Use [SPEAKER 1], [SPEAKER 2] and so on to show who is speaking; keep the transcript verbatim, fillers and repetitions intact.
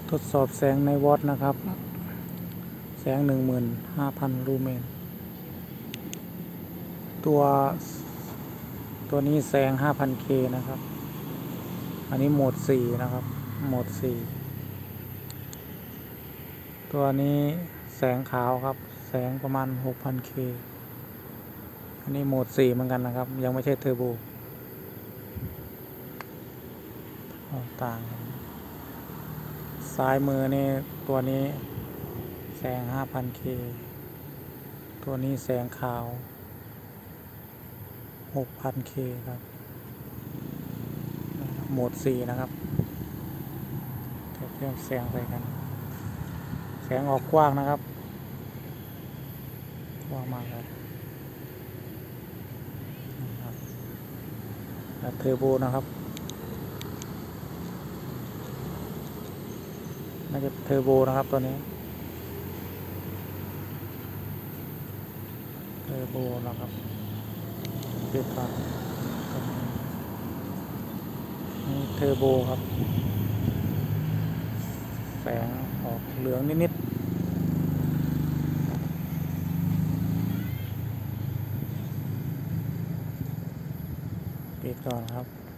[SPEAKER 1] ทดสอบแสงในวอตนะครับแสง หนึ่งหมื่นห้าพัน ลูเมนตัวตัวนี้แสง ห้าพัน เค นะครับอันนี้โหมดสี่นะครับโหมดสี่ตัวนี้แสงขาวครับแสงประมาณ หกพัน เค อันนี้โหมดสี่เหมือนกันนะครับยังไม่ใช่เทอร์โบต่างกันซ้ายมือนี่ตัวนี้แสง ห้าพัน เค ตัวนี้แสงขาว หกพัน เค ครับโหมดสี่นะครับเทียบแสงไปกันแสงออกกว้างนะครับกว้างมากครับแบบเทอร์โบนะครับน่าจะเทอร์โบนะครับตัวนี้เทอร์โบนะครับเปิดฝานี่เทอร์โบครับแสงออกเหลืองนิดๆปิดก่อนครับ